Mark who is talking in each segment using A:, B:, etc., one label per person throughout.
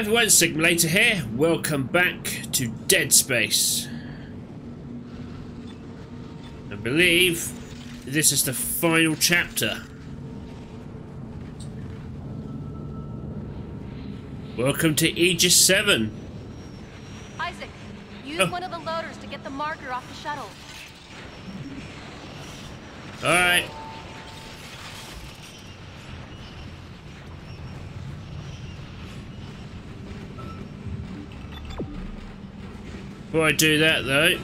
A: Hello everyone, Sigmulator here. Welcome back to Dead Space. I believe this is the final chapter. Welcome to Aegis 7.
B: Isaac, use one of the loaders to get the marker off the shuttle.
A: Alright. Before I do that though,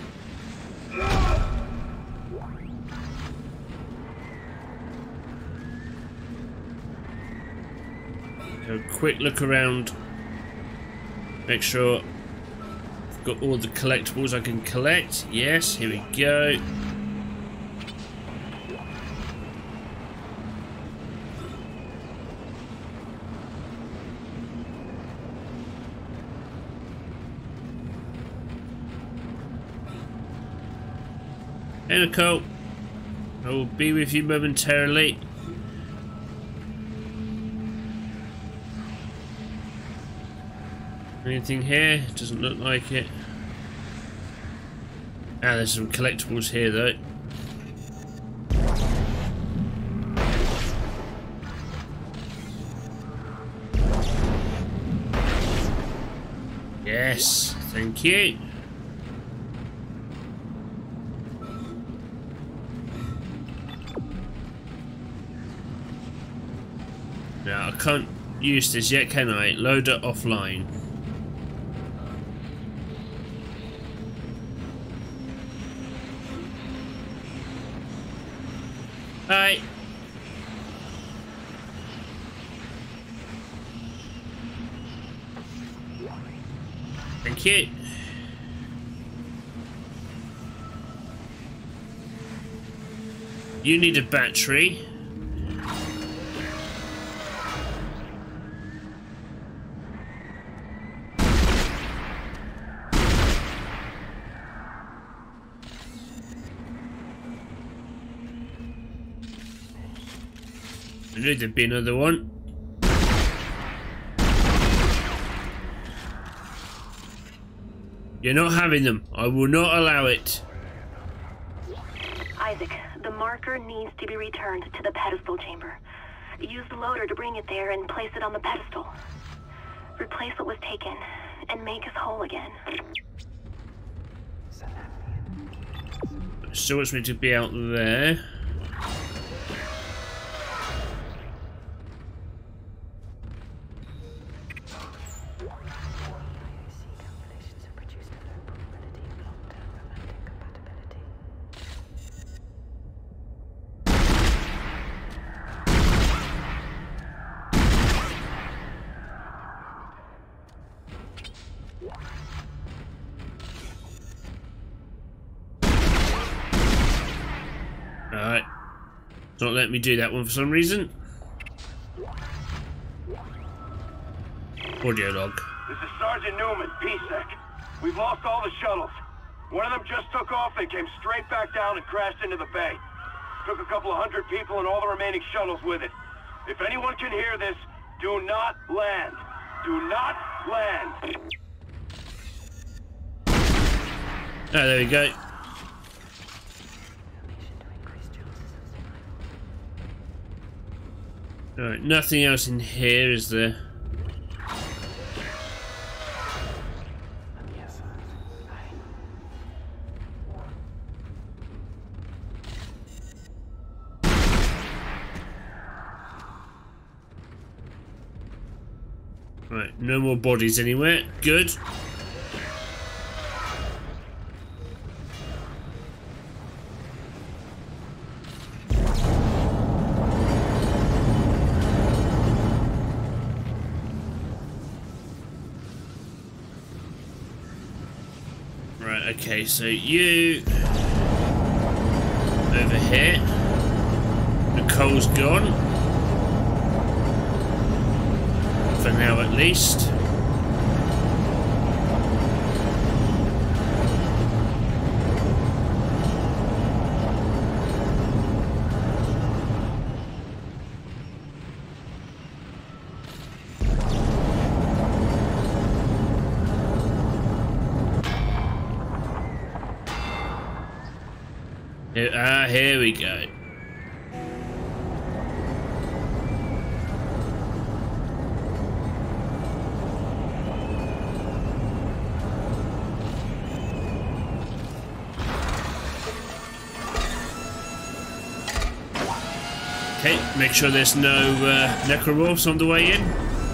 A: have a quick look around, make sure I've got all the collectibles I can collect. Yes, here we go. Hey Nicole, I will be with you momentarily. Anything here? Doesn't look like it. Ah, there's some collectibles here though. Yes, thank you. Now, I can't use this yet, can I? Loader offline. Hi. Thank you. You need a battery. I knew there'd be another one. You're not having them. I will not allow it.
C: Isaac, the marker needs to be returned to the pedestal chamber. Use the loader to bring it there and place it on the pedestal. Replace what was taken and make us whole again.
A: So wants me to be out there. Alright. It's not letting me do that one for some reason. Audio log.
D: This is Sergeant Newman, PSEC. We've lost all the shuttles. One of them just took off and came straight back down and crashed into the bay. Took a couple of hundred people and all the remaining shuttles with it. If anyone can hear this, do not land. Do not land.
A: Oh, there we go. Alright, nothing else in here, is there? Right, no more bodies anywhere. Good. Right, okay, so you over here. Nicole's gone. For now at least. Here we go. Okay, make sure there's no necromorphs on the way in.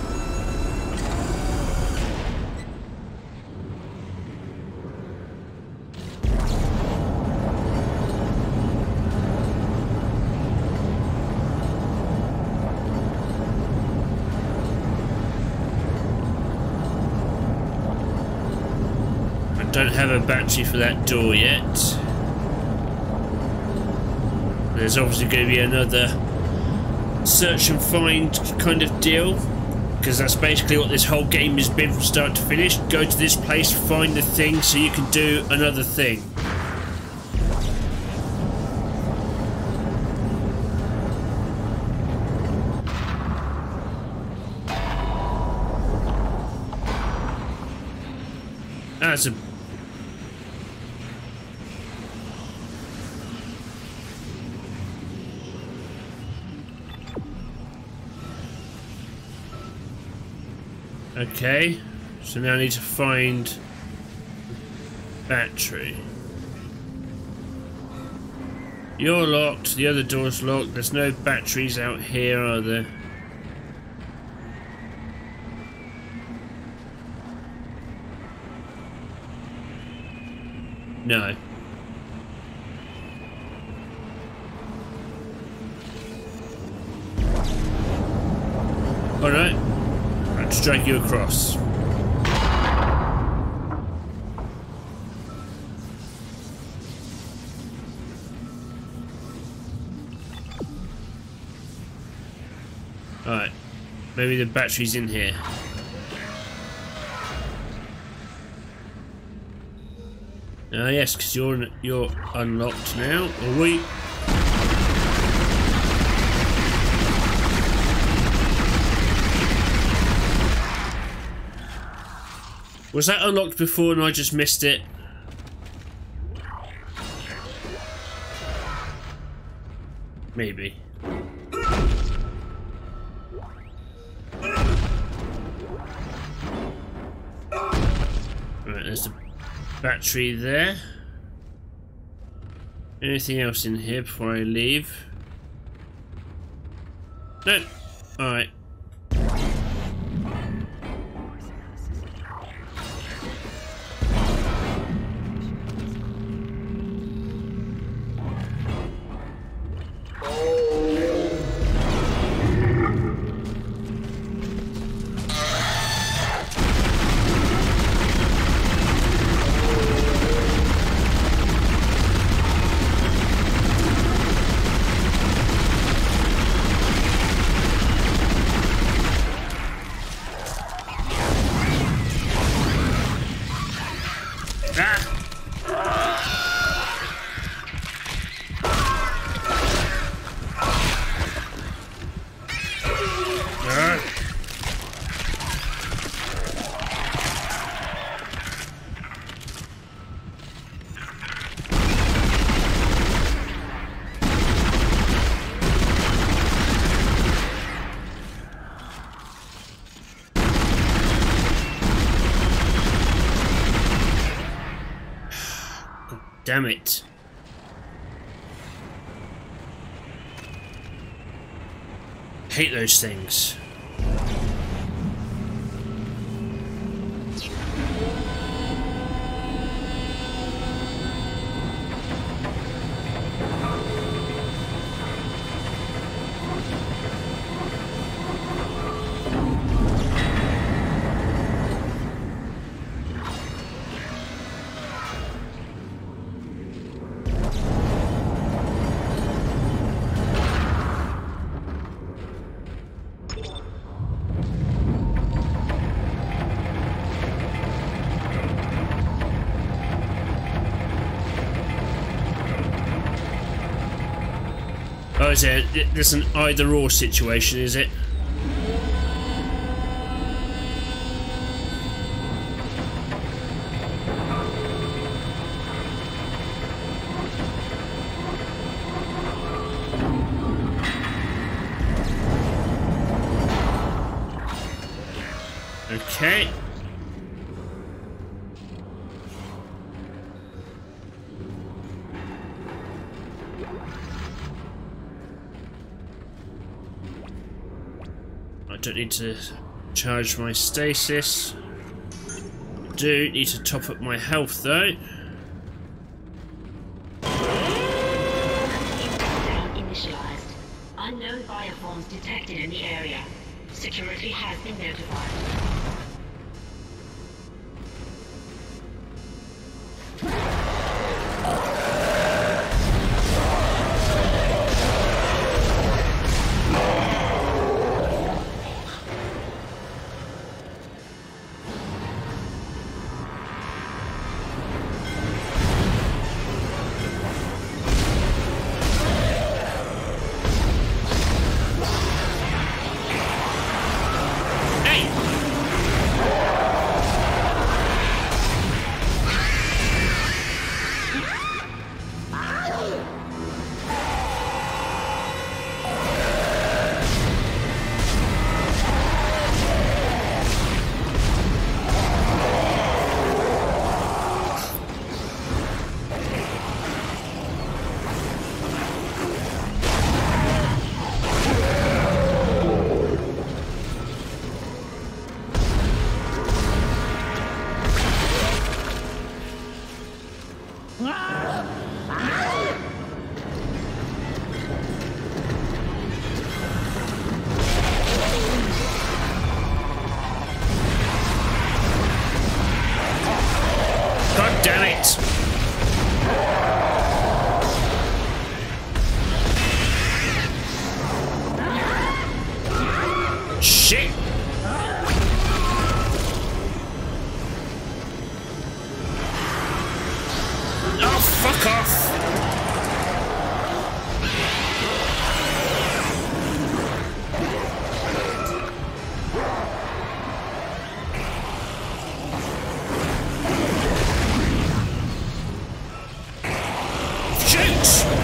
A: I don't have a battery for that door yet. There's obviously going to be another search and find kind of deal, because that's basically what this whole game has been from start to finish. Go to this place, find the thing so you can do another thing. That's a okay, so now I need to find battery. You're locked, the other door's locked, there's no batteries out here, are there? No. Alright. Let's drag you across. Alright. Maybe the battery's in here. Yes, because you're unlocked now. Or we? Was that unlocked before and I just missed it? Maybe. Right, there's the battery there. Anything else in here before I leave? No. Alright. Damn it. Hate those things. Oh, is it? There's an either-or situation, is it? Okay. I don't need to charge my stasis. I do need to top up my health though.
E: Initialized. Unknown bioforms detected in the area. Security has been notified.
A: God damn it! Shit! Oh, fuck off! Shoot!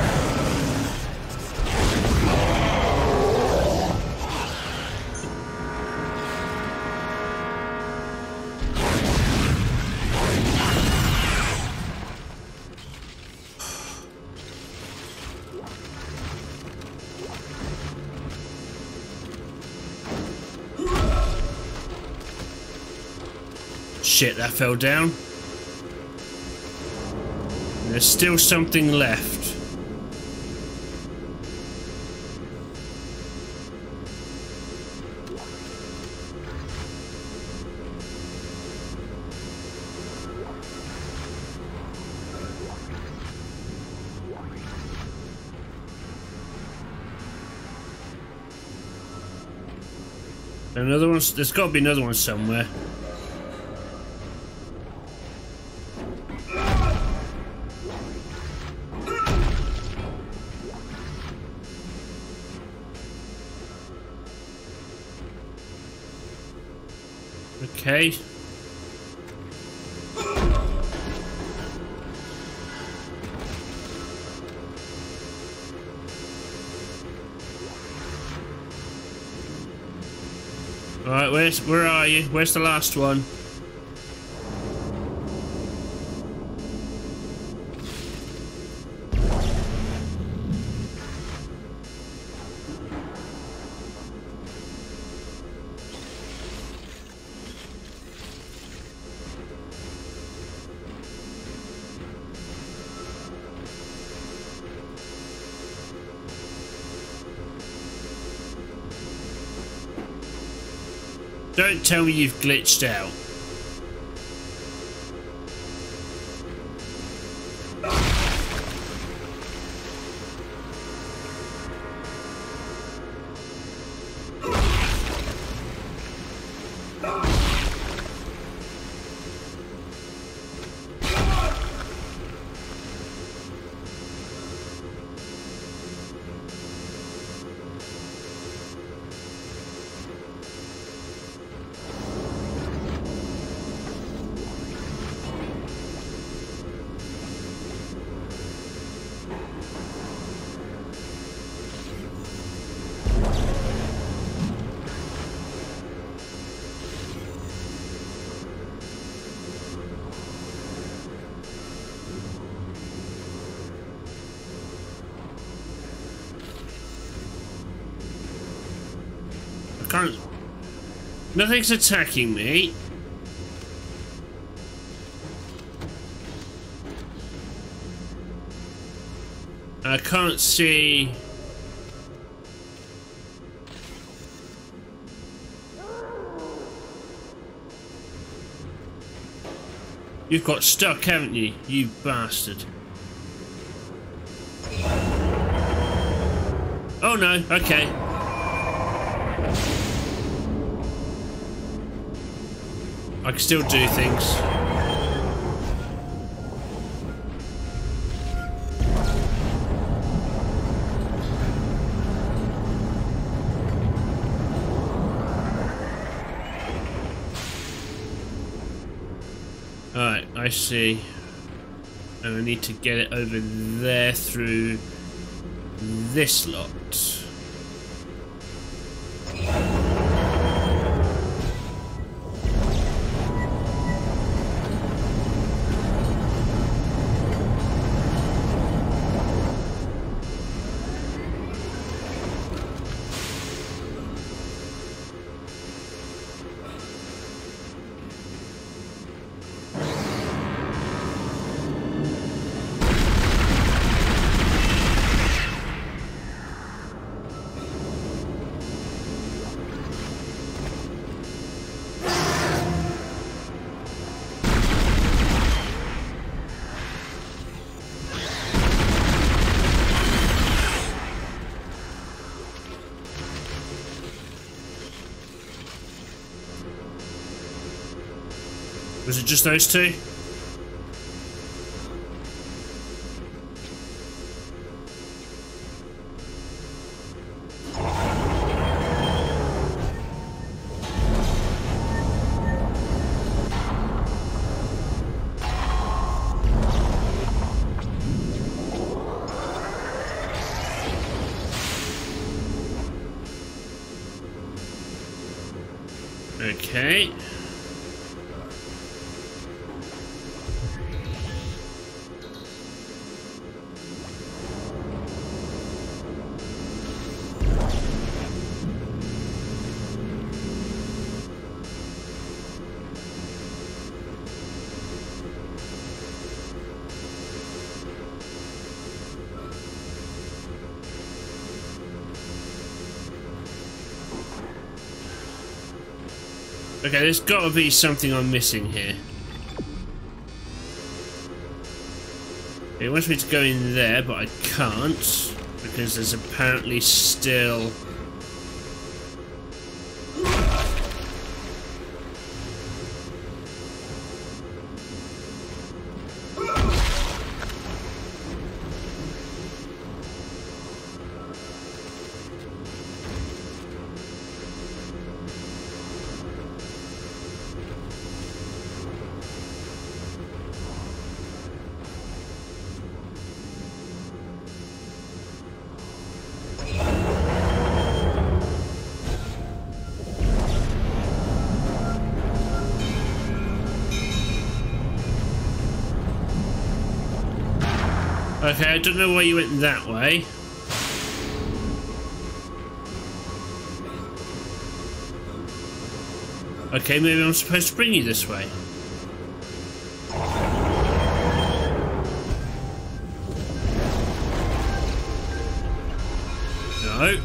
A: Shit, that fell down. There's still something left. Another one. There's got to be another one somewhere. Okay. Alright, where are you? Where's the last one? Don't tell me you've glitched out. Nothing's attacking me. I can't see. You've got stuck, haven't you? You bastard. Oh no, okay. I can still do things. Alright, I see. And I need to get it over there through this lot. Was it just those two? Okay. Okay, there's got to be something I'm missing here. It wants me to go in there, but I can't because there's apparently still... Okay, I don't know why you went that way. Okay, maybe I'm supposed to bring you this way. No.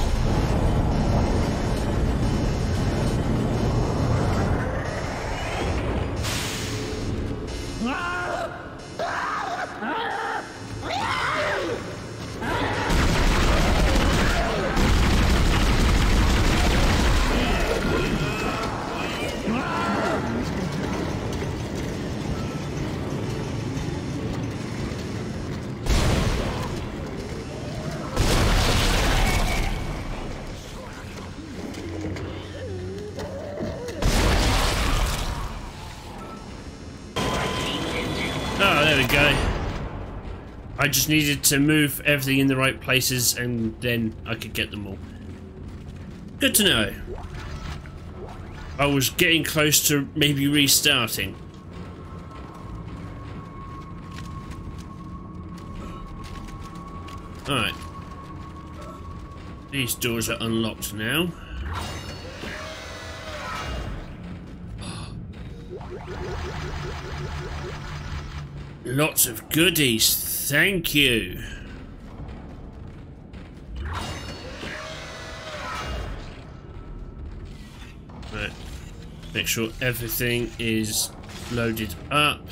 A: Oh, there we go. I just needed to move everything in the right places and then I could get them all. Good to know. I was getting close to maybe restarting. Alright. These doors are unlocked now. Lots of goodies, thank you. Right. Make sure everything is loaded up.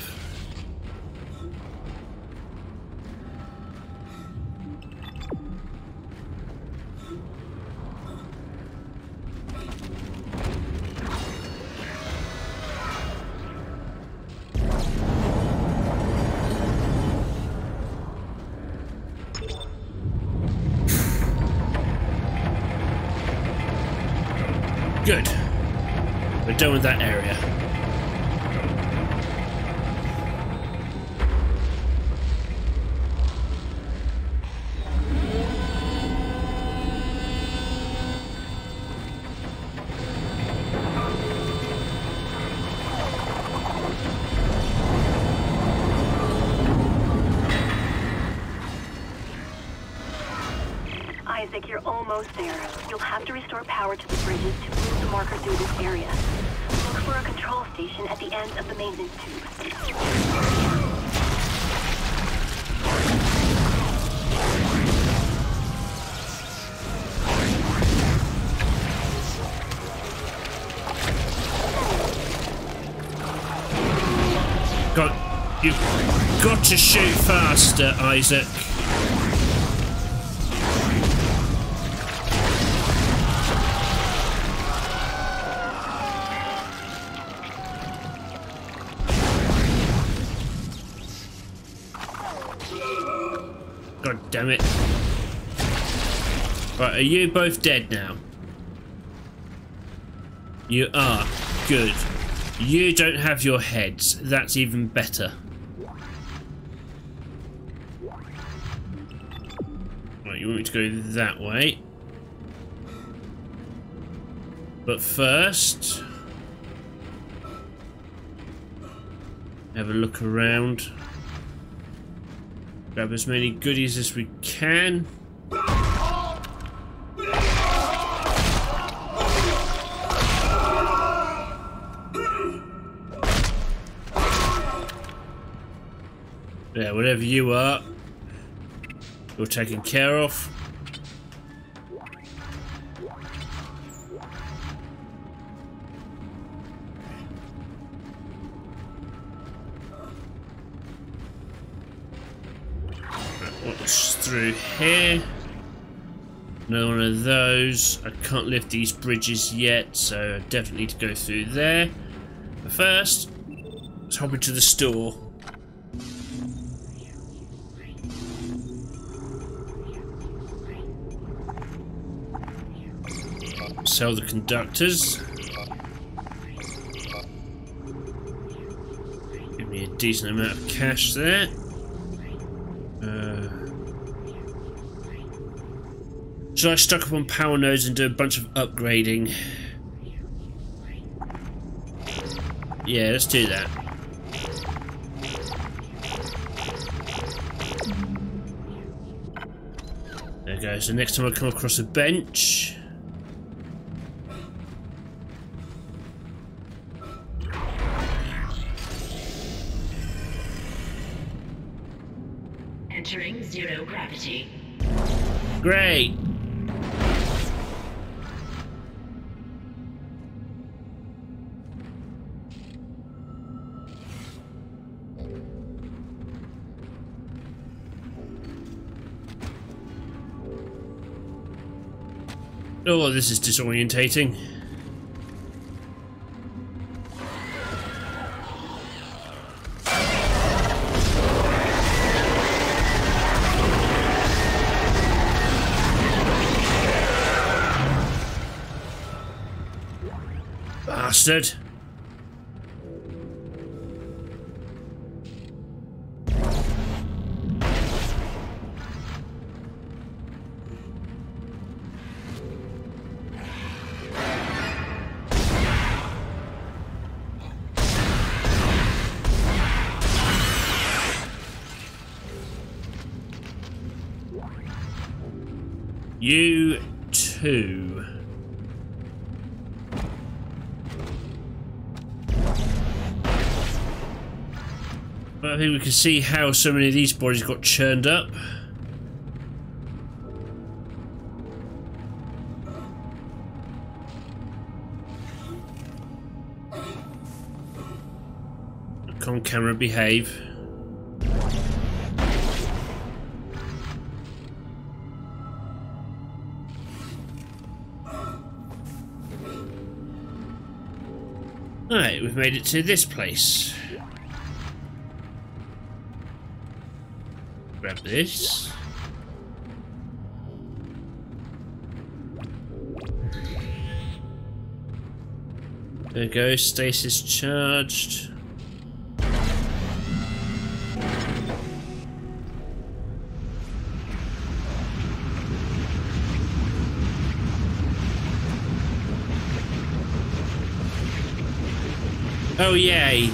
A: Good. We're done with that area.
C: Isaac, you're almost there. You'll have to restore power to the bridges to move the marker through this area. Look for a control station at the end of the maintenance tube.
A: You've got to shoot faster, Isaac. God damn it. Right, are you both dead now? You are. Good. You don't have your heads. That's even better. Right, you want me to go that way. But first, have a look around. Grab as many goodies as we can. Yeah, whatever you are, you're taken care of. What's through here? Another one of those. I can't lift these bridges yet, so I definitely need to go through there. But first, let's hop into the store. Sell the conductors. Give me a decent amount of cash there. Should I stock up on power nodes and do a bunch of upgrading? Yeah, let's do that. There we go. So next time I come across a bench,
E: entering zero gravity.
A: great. Oh, this is disorientating. Bastard. You too. But I think we can see how so many of these bodies got churned up. On camera, behave. Alright, we've made it to this place. Grab this. There we go, stasis charged. Oh yay.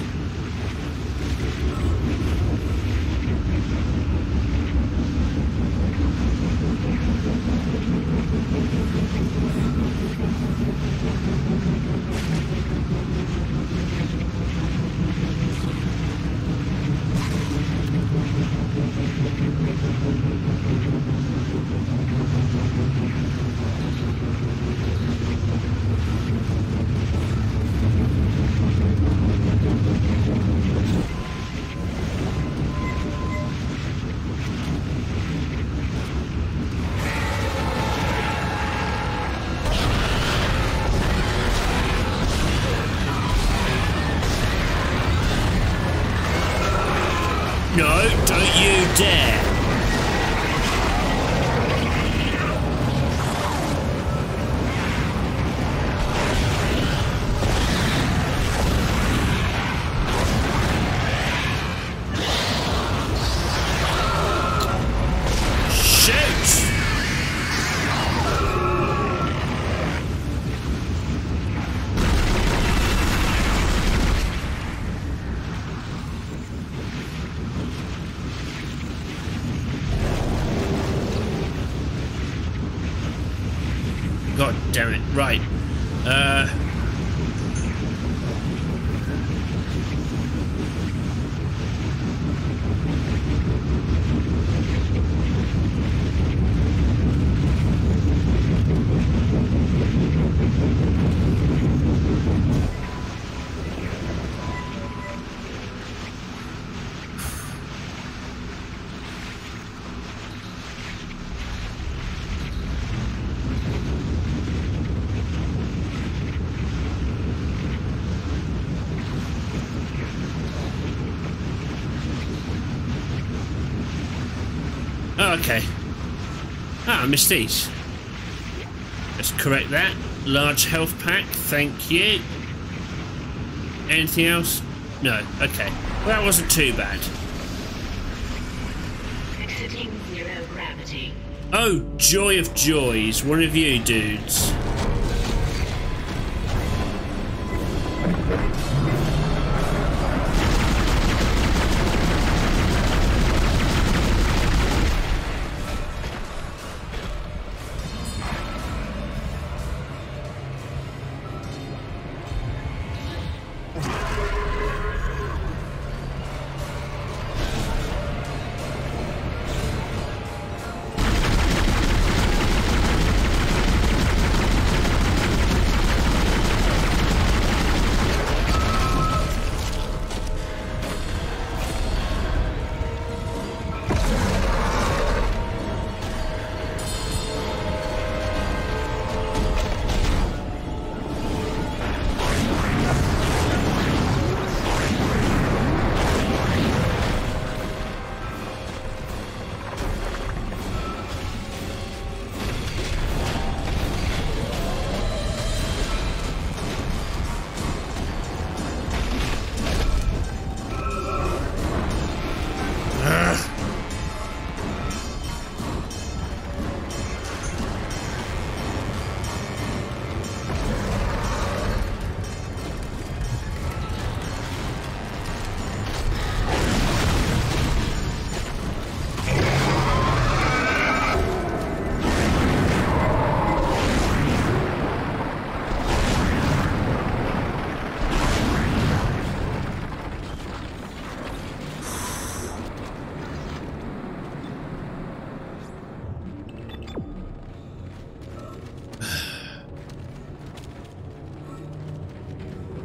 A: No, don't you dare! Shoot! God damn it, right. Oh, okay. Ah, I missed these. Let's correct that. Large health pack, thank you. Anything else? No, okay. Well, that wasn't too bad.
E: Exiting zero gravity.
A: Oh, joy of joys, one of you dudes.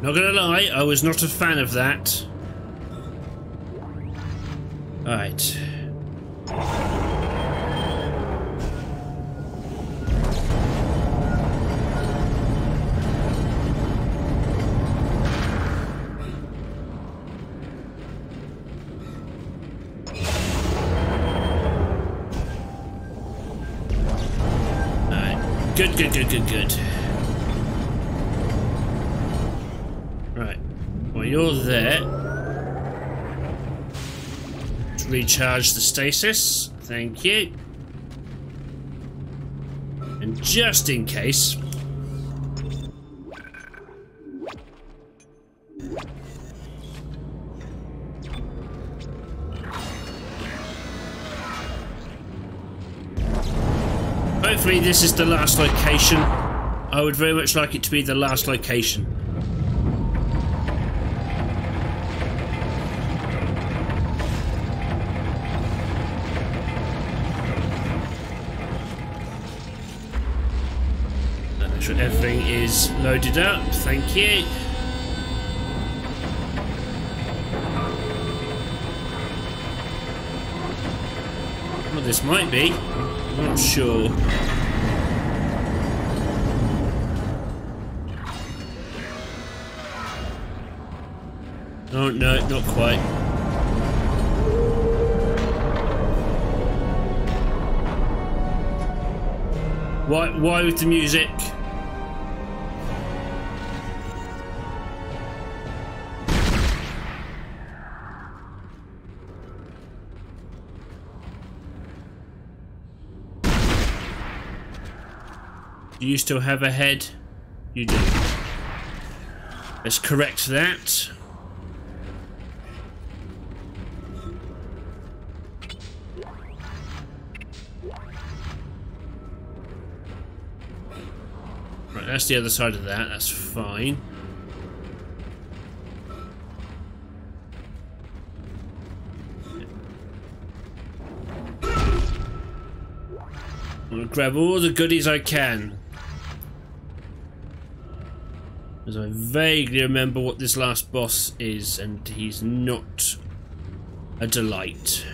A: Not gonna lie, I was not a fan of that. Alright. Good. Right. Well, you're there. Let's recharge the stasis. Thank you. And just in case... hopefully this is the last location. I would very much like it to be the last location. Make sure everything is loaded up. Thank you. Well, this might be. I'm not sure. Oh no, not quite. Why with the music? Do you still have a head? You do. Let's correct that. Right, that's the other side of that. That's fine. I'm gonna grab all the goodies I can. As I vaguely remember what this last boss is, and he's not a delight.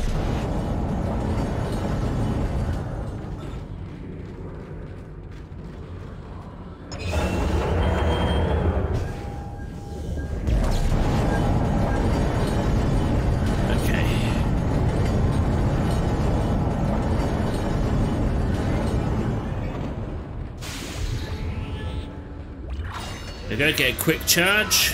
A: We're going to get a quick charge.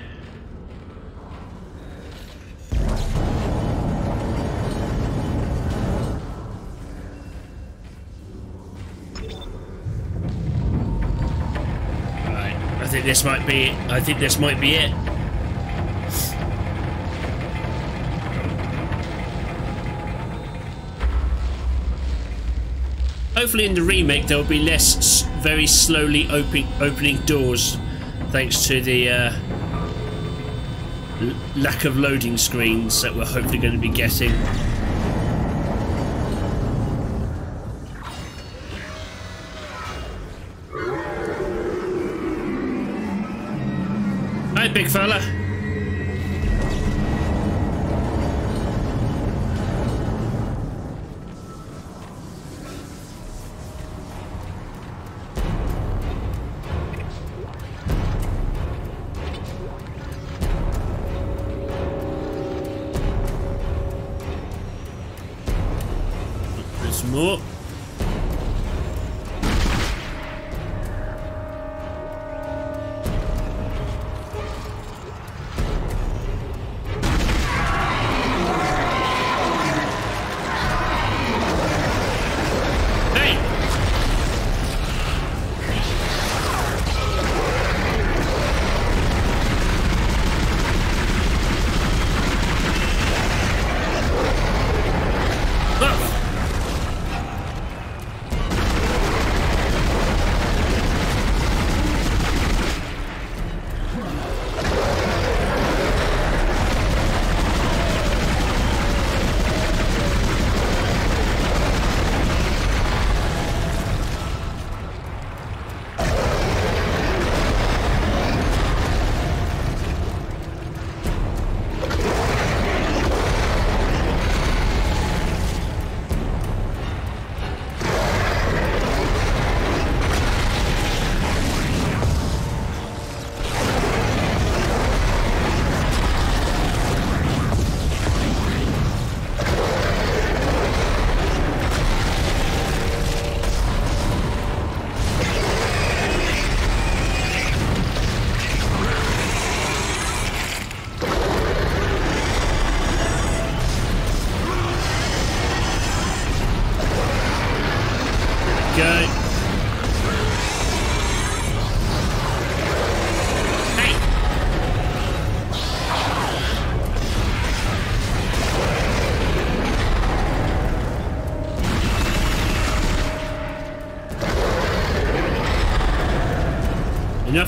A: Right, I think this might be it. I think this might be it. Hopefully in the remake there will be less very slowly opening doors. Thanks to the lack of loading screens that we're hopefully going to be getting. Hi, big fella. More. Hey.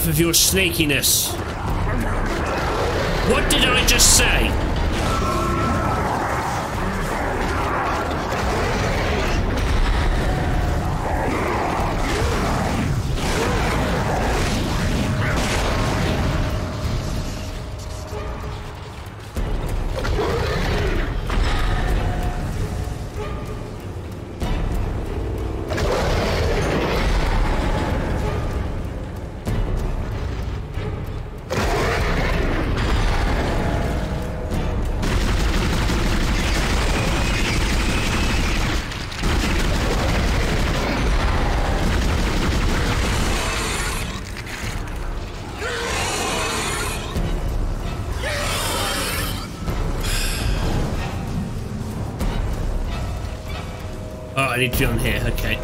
A: enough of your sneakiness. What did I just say? I need to be on here, okay.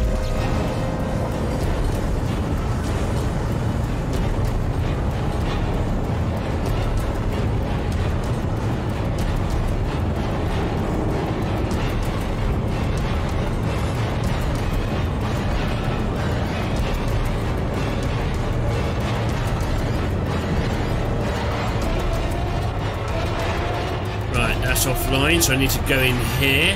A: Right, that's offline, so I need to go in here.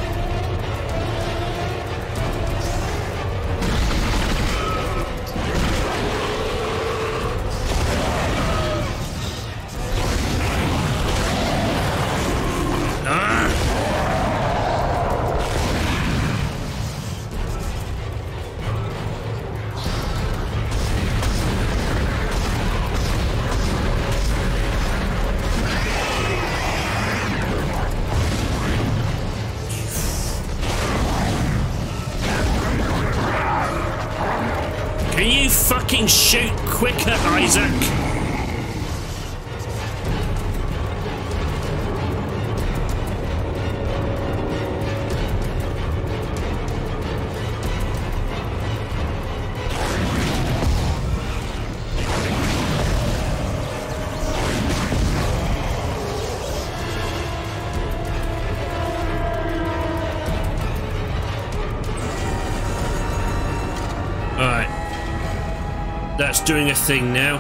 A: Can you fucking shoot quicker, Isaac? That's doing a thing now.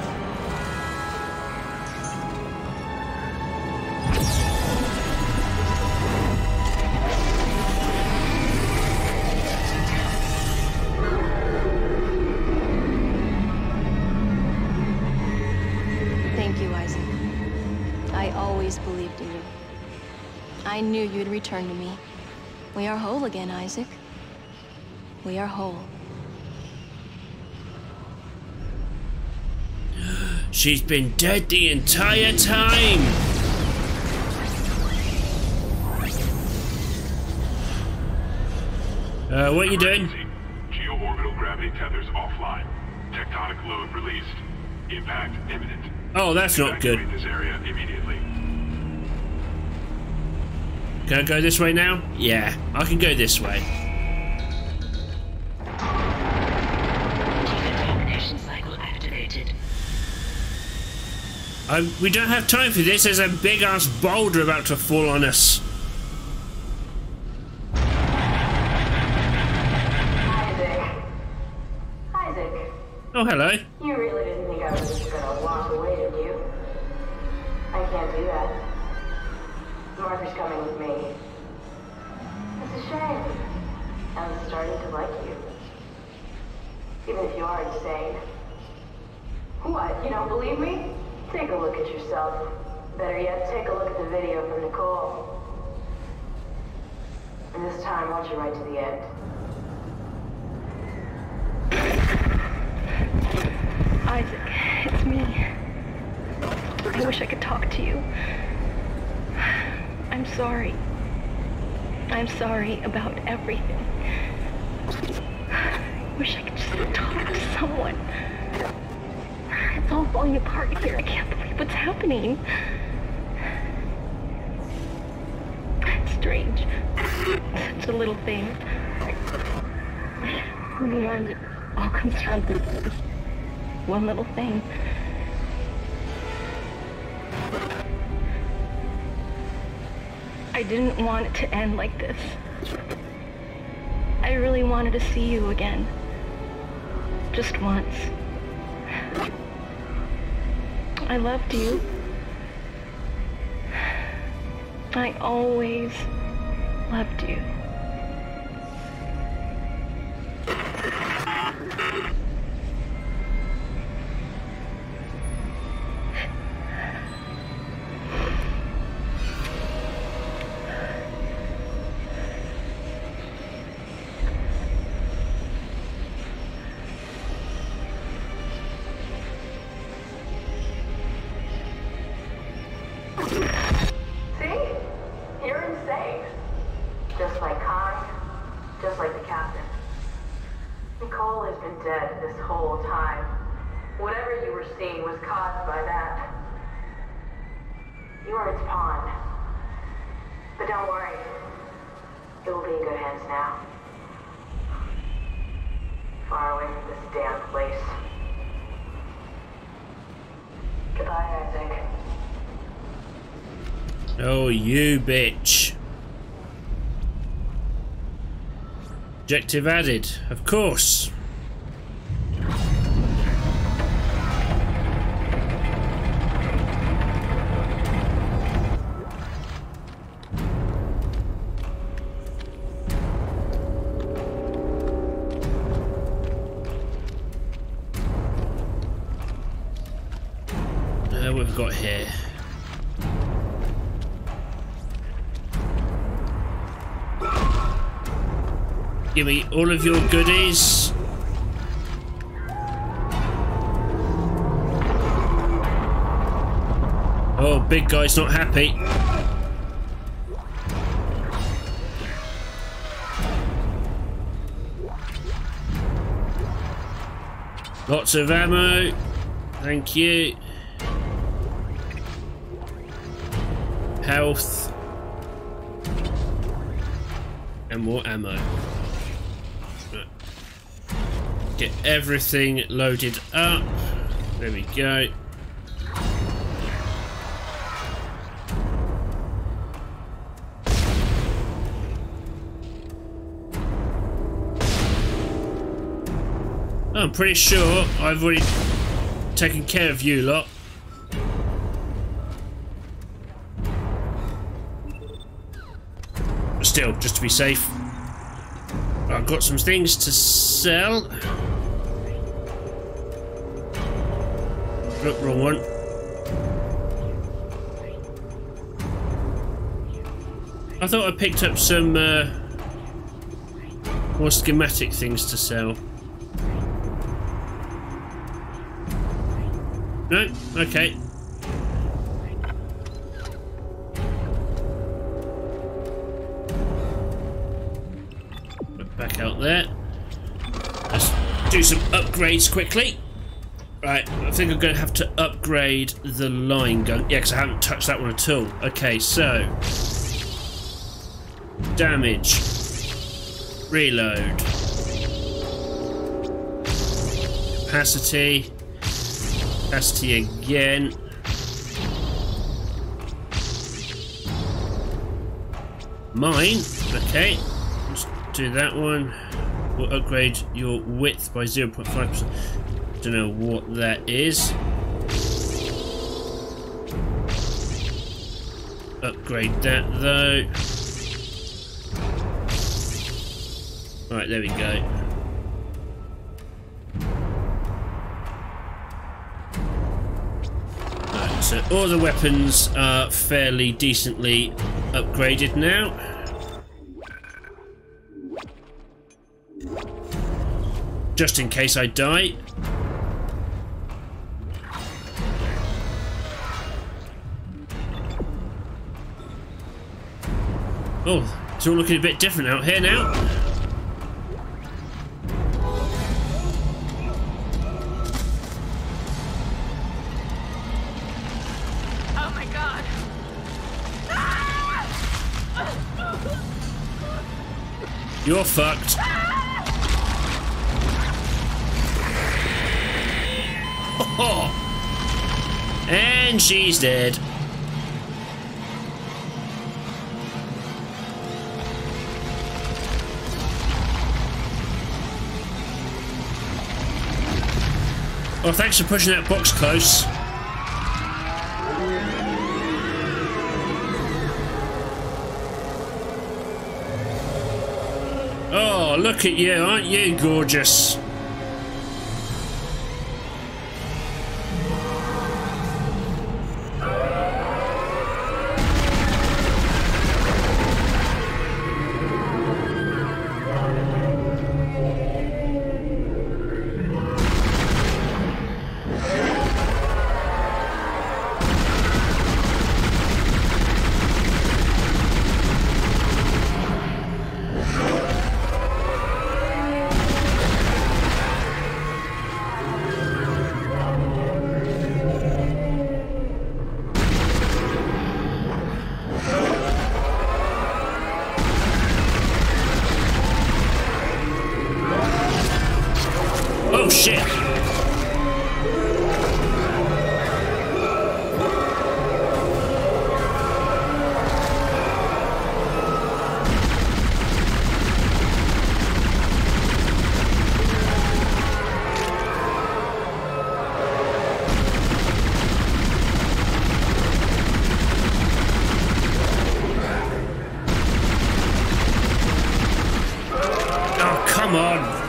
B: Thank you, Isaac. I always believed in you. I knew you'd return to me. We are whole again, Isaac. We are whole.
A: She's been dead the entire time! What are you doing?
F: Geo-orbital gravity tethers offline. Tectonic load released. Impact imminent.
A: Oh, that's not good.
F: Evacuate this area immediately.
A: Can I go this way now? Yeah, I can go this way.
E: Decontamination cycle activated.
A: We don't have time for this. There's a big ass boulder about to fall on us.
G: Isaac.
A: Oh, hello.
G: You really didn't think I was just gonna walk away, did you? I can't do that. Marker's coming with me. It's a shame. I'm starting to like you. Even if you are insane. What, you don't believe me? Take a look at yourself. Better yet, take a look at the video from Nicole. And this time, watch it right to the end.
B: Isaac, it's me. I wish I could talk to you. I'm sorry. I'm sorry about everything. I wish I could just talk to someone. It's all falling apart here. I can't believe what's happening. It's strange. Such a little thing. In the end, it all comes down to this one little thing. I didn't want it to end like this. I really wanted to see you again. Just once. I loved you. I always loved you.
A: Oh, you bitch. Objective added, of course. What have we got here? Give me all of your goodies. Oh, big guy's not happy. Lots of ammo. Thank you. Health. And more ammo. Get everything loaded up. There we go. I'm pretty sure I've already taken care of you lot. But still, just to be safe, I've got some things to sell. Look, wrong one. I thought I picked up some more schematic things to sell. No? Okay. Back out there. Let's do some upgrades quickly. Right, I think I'm going to have to upgrade the line gun. Yeah, because I haven't touched that one at all. Okay, so damage, reload, capacity again. Mine, okay, let's do that one. We'll upgrade your width by 0.5%. Don't know what that is. Upgrade that though. Right, there we go. Right, so all the weapons are fairly decently upgraded now. Just in case I die. Oh, it's all looking a bit different out here now.
B: Oh my god.
A: You're fucked. And she's dead. Well, thanks for pushing that box close. Oh, look at you, aren't you gorgeous? Oh shit! Oh, come on!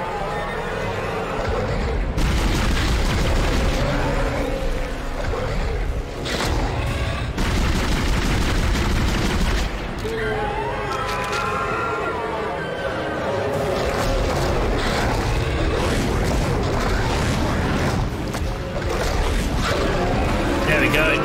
A: There we go.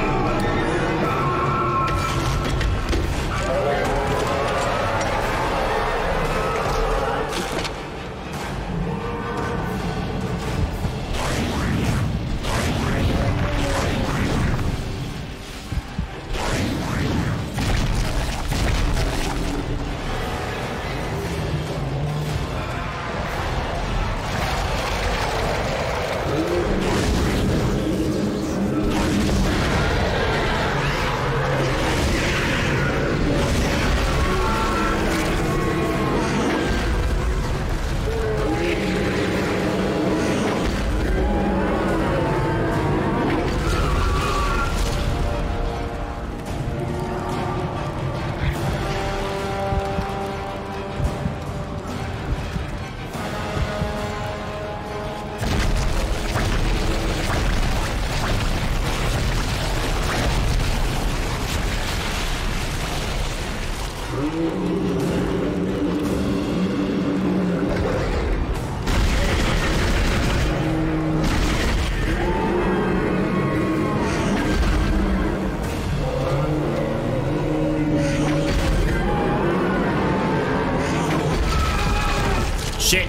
A: Shit.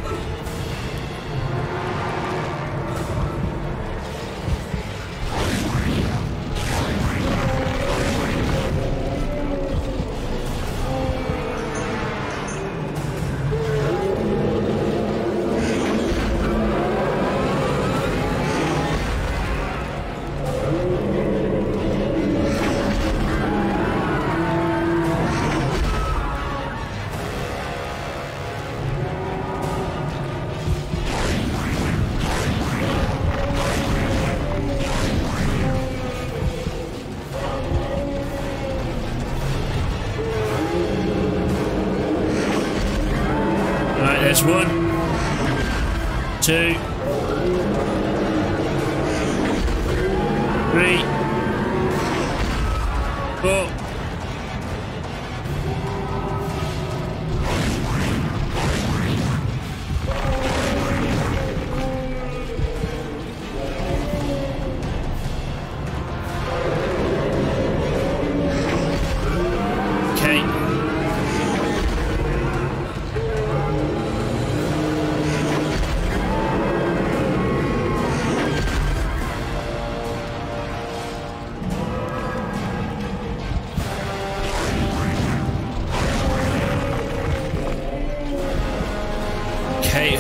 A: There's 1, 2, 3, 4. Okay.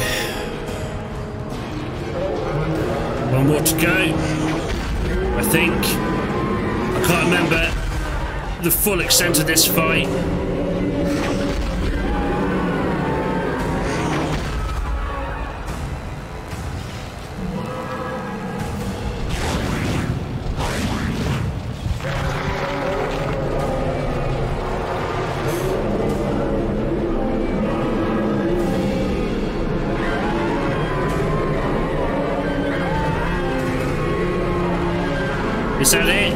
A: 1 more to go, I think. I can't remember the full extent of this fight. Is that it?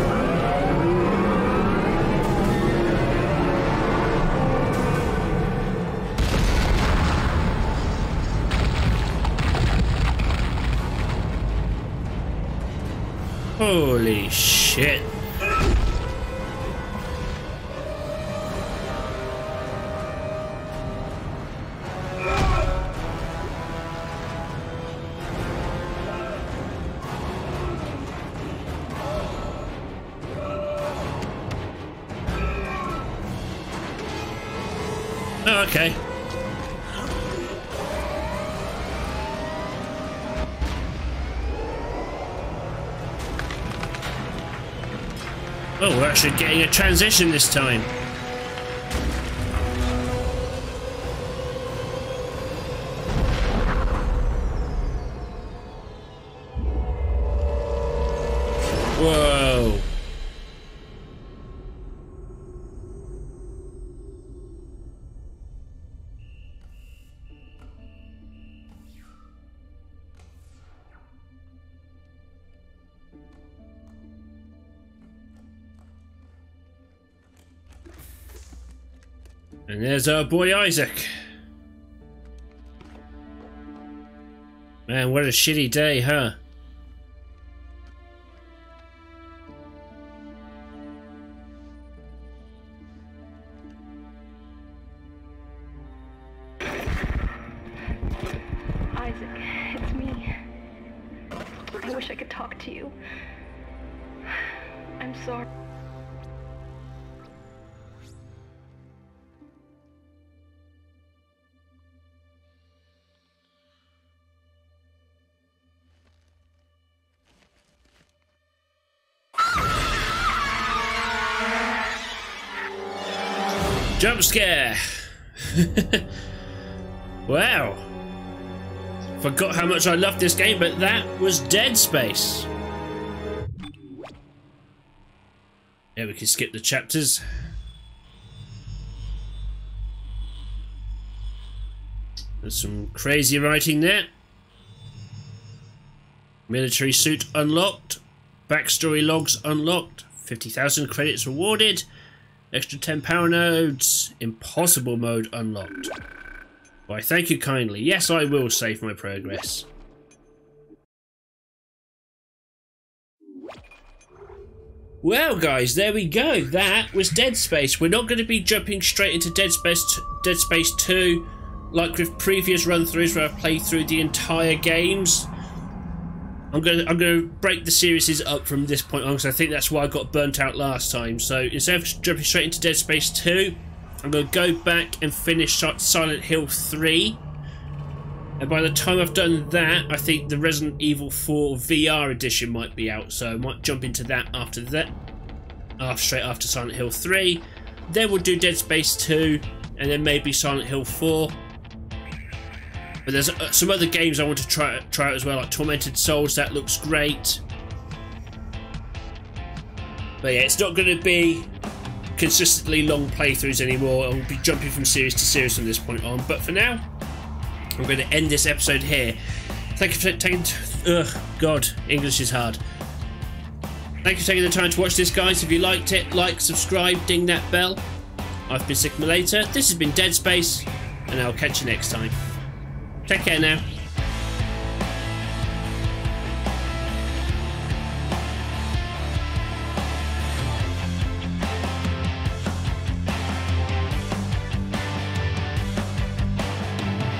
A: Holy shit. Oh, okay. Oh, we're actually getting a transition this time. Whoa. And there's our boy Isaac. Man, what a shitty day, huh?
B: Isaac, it's me. I wish I could talk to you. I'm sorry.
A: Jump scare! Wow. Forgot how much I loved this game, but that was Dead Space. Yeah, we can skip the chapters. There's some crazy writing there. Military suit unlocked. Backstory logs unlocked. 50,000 credits rewarded. Extra 10 power nodes. Impossible mode unlocked. Why, thank you kindly. Yes, I will save my progress. Well, guys, there we go. That was Dead Space. We're not going to be jumping straight into Dead Space 2 like with previous run-throughs where I've played through the entire games. I'm gonna break the series up from this point on because I think that's why I got burnt out last time. So instead of jumping straight into Dead Space 2, I'm gonna go back and finish Silent Hill 3. And by the time I've done that, I think the Resident Evil 4 VR edition might be out. So I might jump into that after that, straight after Silent Hill 3. Then we'll do Dead Space 2, and then maybe Silent Hill 4. But there's some other games I want to try out as well, like Tormented Souls. That looks great. But yeah, it's not going to be consistently long playthroughs anymore. I'll be jumping from series to series from this point on. But for now, I'm going to end this episode here. Thank you for taking... God, English is hard. Thank you for taking the time to watch this, guys. If you liked it, like, subscribe, ding that bell. I've been Sigma Later. This has been Dead Space, and I'll catch you next time. Take care now.